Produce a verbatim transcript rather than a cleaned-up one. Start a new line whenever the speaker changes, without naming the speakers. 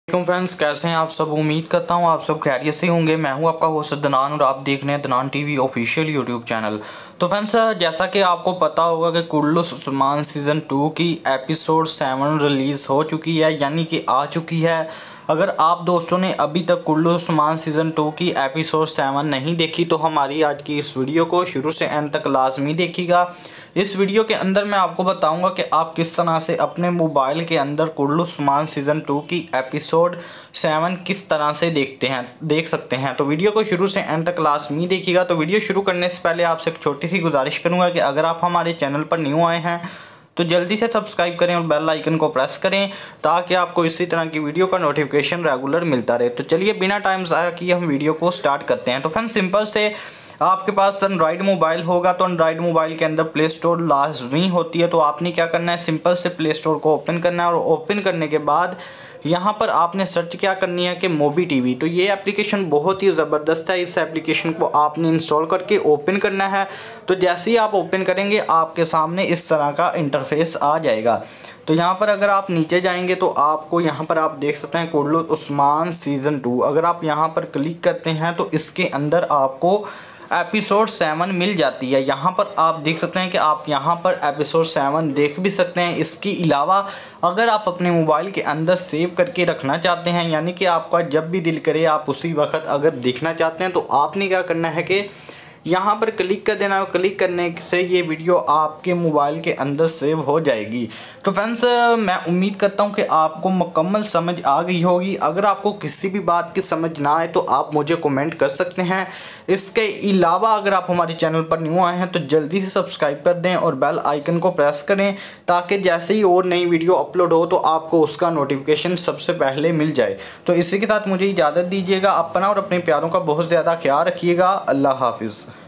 वालेकुम फ्रेंड्स, कैसे हैं आप सब। उम्मीद करता हूं आप सब खैरियत से होंगे। मैं हूं आपका होस्ट दनान और आप देख रहे हैं दनान टीवी ऑफिशियल यूट्यूब चैनल। तो फ्रेंड्स, जैसा कि आपको पता होगा कि कुल्लूस उस्मान सीज़न टू की एपिसोड सेवन रिलीज़ हो चुकी है, यानी कि आ चुकी है। अगर आप दोस्तों ने अभी तक कुल्लूस उस्मान सीज़न टू की एपिसोड सेवन नहीं देखी तो हमारी आज की इस वीडियो को शुरू से एंड तक लाजमी देखिएगा। इस वीडियो के अंदर मैं आपको बताऊंगा कि आप किस तरह से अपने मोबाइल के अंदर कुल्लूस उस्मान सीज़न टू की एपिसोड सेवन किस तरह से देखते हैं देख सकते हैं। तो वीडियो को शुरू से एंड तक लाजमी देखिएगा। तो वीडियो शुरू करने से पहले आपसे एक छोटी सी गुजारिश करूंगा कि अगर आप हमारे चैनल पर न्यू आए हैं तो जल्दी से सब्सक्राइब करें और बेल आइकन को प्रेस करें ताकि आपको इसी तरह की वीडियो का नोटिफिकेशन रेगुलर मिलता रहे। तो चलिए बिना टाइम ज़ाया किए हम वीडियो को स्टार्ट करते हैं। तो फ्रेंड्स, सिंपल से आपके पास एंड्रॉइड मोबाइल होगा तो एंड्रॉइड मोबाइल के अंदर प्ले स्टोर लाजमी होती है। तो आपने क्या करना है, सिंपल से प्ले स्टोर को ओपन करना है और ओपन करने के बाद यहाँ पर आपने सर्च क्या करनी है कि मोबी टीवी। तो ये एप्लीकेशन बहुत ही ज़बरदस्त है। इस एप्लीकेशन को आपने इंस्टॉल करके ओपन करना है। तो जैसे ही आप ओपन करेंगे आपके सामने इस तरह का इंटरफेस आ जाएगा। तो यहाँ पर अगर आप नीचे जाएंगे तो आपको यहाँ पर आप देख सकते हैं कुल्लूस उस्मान सीज़न टू। अगर आप यहाँ पर क्लिक करते हैं तो इसके अंदर आपको एपिसोड सेवन मिल जाती है। यहाँ पर आप देख सकते हैं कि आप यहाँ पर एपिसोड सेवन देख भी सकते हैं। इसके अलावा अगर आप अपने मोबाइल के अंदर सेव करके रखना चाहते हैं, यानी कि आपका जब भी दिल करे आप उसी वक्त अगर देखना चाहते हैं, तो आपने क्या करना है कि यहाँ पर क्लिक कर देना। क्लिक करने से ये वीडियो आपके मोबाइल के अंदर सेव हो जाएगी। तो फ्रेंड्स, मैं उम्मीद करता हूँ कि आपको मुकम्मल समझ आ गई होगी। अगर आपको किसी भी बात की समझ ना आए तो आप मुझे कमेंट कर सकते हैं। इसके अलावा अगर आप हमारे चैनल पर न्यू आए हैं तो जल्दी से सब्सक्राइब कर दें और बेल आइकन को प्रेस करें ताकि जैसे ही और नई वीडियो अपलोड हो तो आपको उसका नोटिफिकेशन सबसे पहले मिल जाए। तो इसी के साथ मुझे इजाज़त दीजिएगा। अपना और अपने प्यारों का बहुत ज़्यादा ख्याल रखिएगा। अल्लाह हाफिज़।